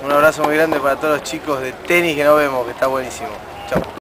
Un abrazo muy grande para todos los chicos de tenis que nos vemos, que está buenísimo. Chau.